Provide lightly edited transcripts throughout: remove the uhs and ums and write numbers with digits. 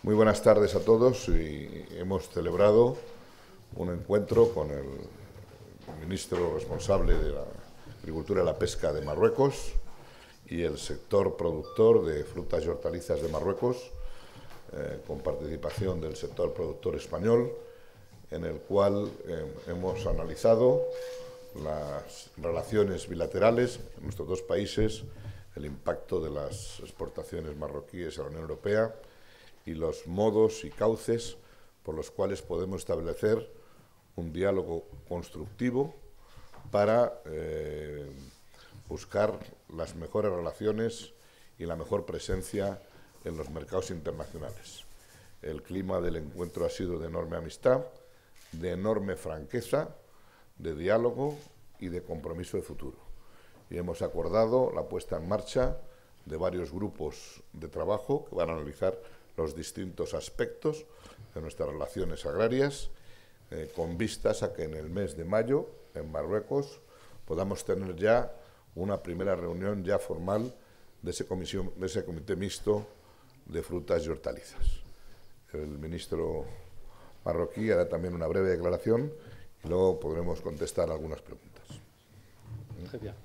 Muy buenas tardes a todos. Y hemos celebrado un encuentro con el ministro responsable de la Agricultura y la Pesca de Marruecos y el sector productor de frutas y hortalizas de Marruecos, con participación del sector productor español, en el cual hemos analizado las relaciones bilaterales en nuestros dos países, el impacto de las exportaciones marroquíes a la Unión Europea y los modos y cauces por los cuales podemos establecer un diálogo constructivo para buscar las mejores relaciones y la mejor presencia en los mercados internacionales. El clima del encuentro ha sido de enorme amistad, de enorme franqueza, de diálogo y de compromiso de futuro. Y hemos acordado la puesta en marcha de varios grupos de trabajo que van a analizar los distintos aspectos de nuestras relaciones agrarias, con vistas a que en el mes de mayo, en Marruecos, podamos tener ya una primera reunión ya formal de ese comité mixto de frutas y hortalizas. El ministro marroquí hará también una breve declaración y luego podremos contestar algunas preguntas. Très bien.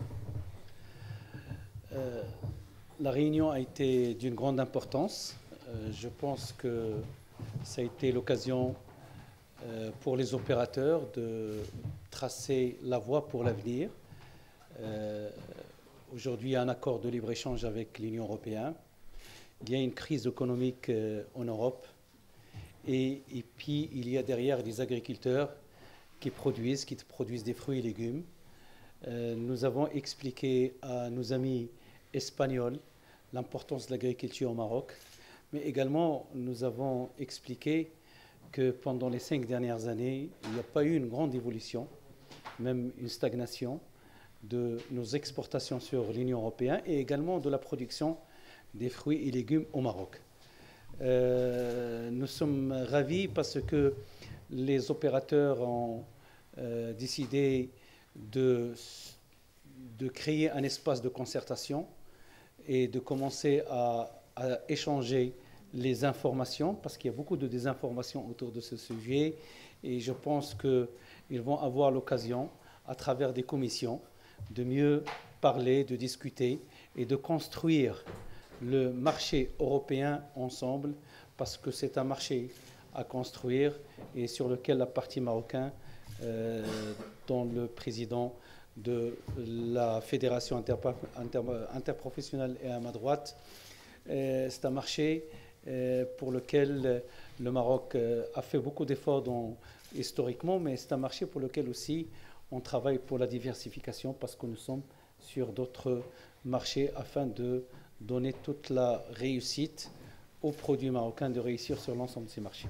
La réunion a été d'une grande importance. Je pense que ça a été l'occasion pour les opérateurs de tracer la voie pour l'avenir. Aujourd'hui, il y a un accord de libre-échange avec l'Union européenne. Il y a une crise économique en Europe. Et puis, il y a derrière des agriculteurs qui produisent des fruits et légumes. Nous avons expliqué à nos amis espagnols l'importance de l'agriculture au Maroc, mais également nous avons expliqué que pendant les 5 dernières années, il n'y a pas eu une grande évolution, même une stagnation de nos exportations sur l'Union européenne et également de la production des fruits et légumes au Maroc. Nous sommes ravis parce que les opérateurs ont décidé de créer un espace de concertation et de commencer à échanger les informations, parce qu'il y a beaucoup de désinformation autour de ce sujet, et je pense qu'ils vont avoir l'occasion, à travers des commissions, de mieux parler, de discuter et de construire le marché européen ensemble, parce que c'est un marché à construire et sur lequel la partie marocaine, dont le président de la Fédération interprofessionnelle est à ma droite, c'est un marché pour lequel le Maroc a fait beaucoup d'efforts historiquement, mais c'est un marché pour lequel aussi on travaille pour la diversification, parce que nous sommes sur d'autres marchés afin de donner toute la réussite aux produits marocains de réussir sur l'ensemble de ces marchés.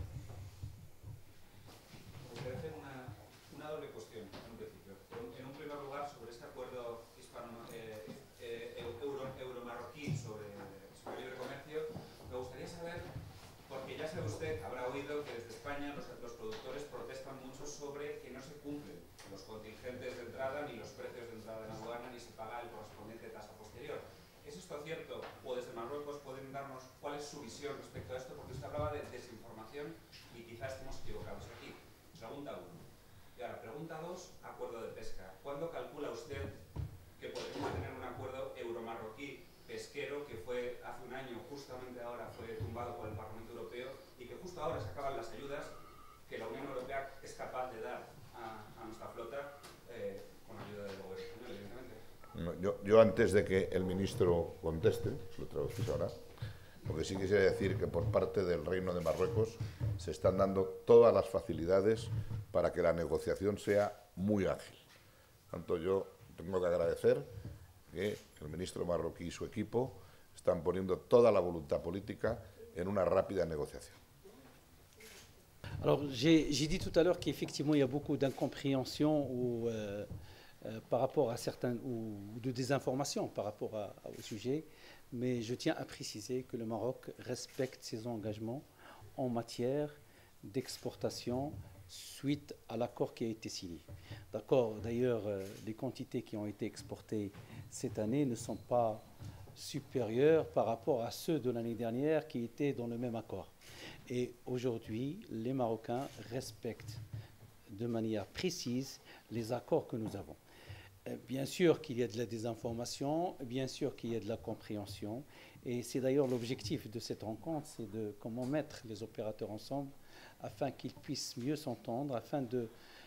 Usted habrá oído que desde España los productores protestan mucho sobre que no se cumplen los contingentes de entrada ni los precios de entrada en aduana ni se paga el correspondiente tasa posterior. ¿Es esto cierto? O desde Marruecos pueden darnos cuál es su visión respecto a esto, porque usted hablaba de desinformación y quizás estemos equivocados aquí. Pregunta 1. Y ahora, pregunta 2, acuerdo de pesca. ¿Cuándo calcula usted que podremos tener un acuerdo euro-marroquí pesquero que fue hace un año, justamente ahora fue tumbado por el Parlamento Europeo, y que justo ahora se acaban las ayudas que la Unión Europea es capaz de dar a nuestra flota con ayuda del gobierno español, evidentemente? Yo antes de que el ministro conteste, lo traducís ahora, porque sí quisiera decir que por parte del Reino de Marruecos se están dando todas las facilidades para que la negociación sea muy ágil. Por tanto, yo tengo que agradecer que el ministro marroquí y su equipo están poniendo toda la voluntad política en una rápida negociación. Alors, j'ai dit tout à l'heure qu'effectivement, il y a beaucoup d'incompréhension par rapport à certains, ou de désinformation par rapport au sujet, mais je tiens à préciser que le Maroc respecte ses engagements en matière d'exportation suite à l'accord qui a été signé. D'accord. D'ailleurs, les quantités qui ont été exportées cette année ne sont pas supérieurs par rapport à ceux de l'année dernière qui étaient dans le même accord. Et aujourd'hui, les Marocains respectent de manière précise les accords que nous avons. Bien sûr qu'il y a de la désinformation, bien sûr qu'il y a de la compréhension, et c'est d'ailleurs l'objectif de cette rencontre, c'est de comment mettre les opérateurs ensemble afin qu'ils puissent mieux s'entendre, afin de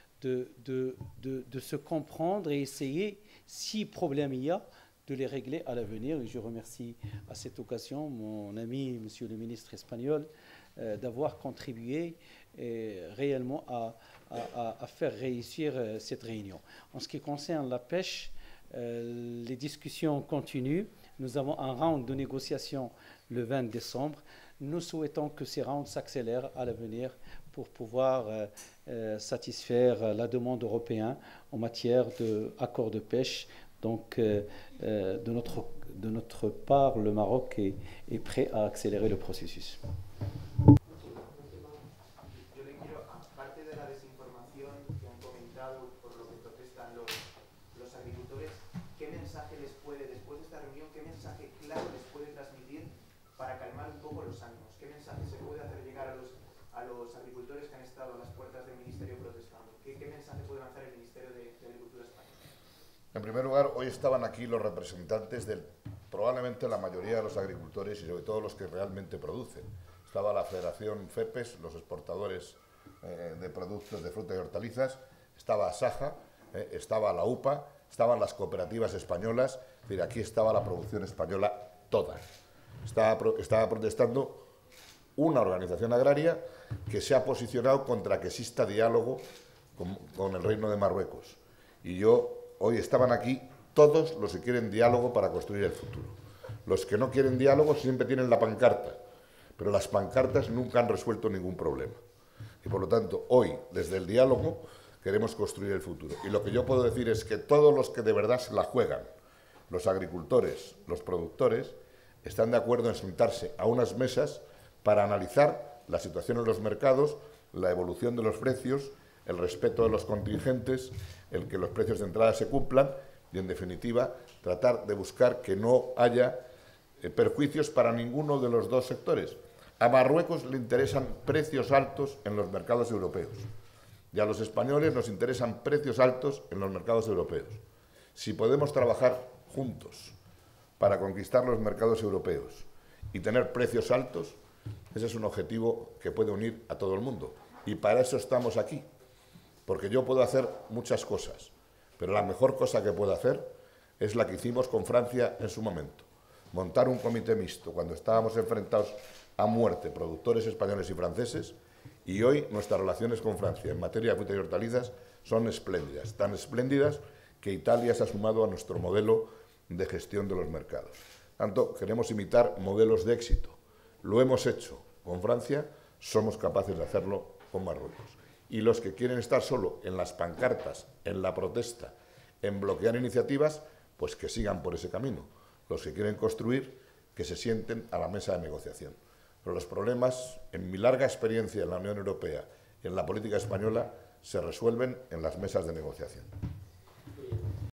se comprendre et essayer, si problème il y a, de les régler à l'avenir. Et je remercie à cette occasion mon ami, monsieur le ministre espagnol, d'avoir contribué réellement à faire réussir cette réunion. En ce qui concerne la pêche, les discussions continuent. Nous avons un round de négociation le 20 décembre. Nous souhaitons que ces rounds s'accélèrent à l'avenir pour pouvoir satisfaire la demande européenne en matière d'accords de pêche. Donc, de notre part, le Maroc est prêt à accélérer le processus. En primer lugar, hoy estaban aquí los representantes de probablemente la mayoría de los agricultores y sobre todo los que realmente producen. Estaba la Federación FEPES, los exportadores de productos de frutas y hortalizas, estaba Asaja, estaba la UPA, estaban las cooperativas españolas, es decir, aquí estaba la producción española toda. Estaba protestando una organización agraria que se ha posicionado contra que exista diálogo con el Reino de Marruecos. Y hoy estaban aquí todos los que quieren diálogo para construir el futuro. Los que no quieren diálogo siempre tienen la pancarta, pero las pancartas nunca han resuelto ningún problema. Y por lo tanto, hoy, desde el diálogo, queremos construir el futuro. Y lo que yo puedo decir es que todos los que de verdad se la juegan, los agricultores, los productores, están de acuerdo en sentarse a unas mesas para analizar la situación en los mercados, la evolución de los precios, el respeto de los contingentes, el que los precios de entrada se cumplan y, en definitiva, tratar de buscar que no haya perjuicios para ninguno de los dos sectores. A Marruecos le interesan precios altos en los mercados europeos y a los españoles nos interesan precios altos en los mercados europeos. Si podemos trabajar juntos para conquistar los mercados europeos y tener precios altos, ese es un objetivo que puede unir a todo el mundo. Y para eso estamos aquí. Porque yo puedo hacer muchas cosas, pero la mejor cosa que puedo hacer es la que hicimos con Francia en su momento. Montar un comité mixto cuando estábamos enfrentados a muerte, productores españoles y franceses, y hoy nuestras relaciones con Francia en materia de frutas y hortalizas son espléndidas, tan espléndidas que Italia se ha sumado a nuestro modelo de gestión de los mercados. Tanto, queremos imitar modelos de éxito. Lo hemos hecho con Francia, somos capaces de hacerlo con Marruecos. Y los que quieren estar solo en las pancartas, en la protesta, en bloquear iniciativas, pues que sigan por ese camino. Los que quieren construir, que se sienten a la mesa de negociación. Pero los problemas, en mi larga experiencia en la Unión Europea y en la política española, se resuelven en las mesas de negociación.